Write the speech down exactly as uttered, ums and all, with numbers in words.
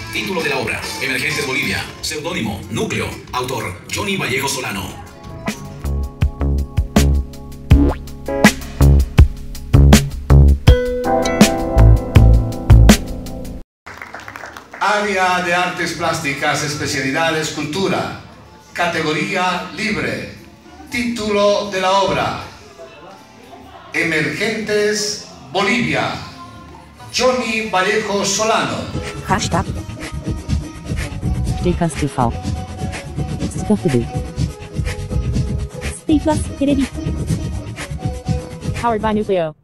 Título de la obra: Emergentes Bolivia. Seudónimo: Núcleo. Autor: Johnny Vallejo Solano. Área de Artes Plásticas, especialidad Escultura. Categoría libre. Título de la obra: Emergentes Bolivia. Johnny Vallejo Solano. Hashtag Stayplus T V スタッフで Stayplus テレビ Powered by Nucleo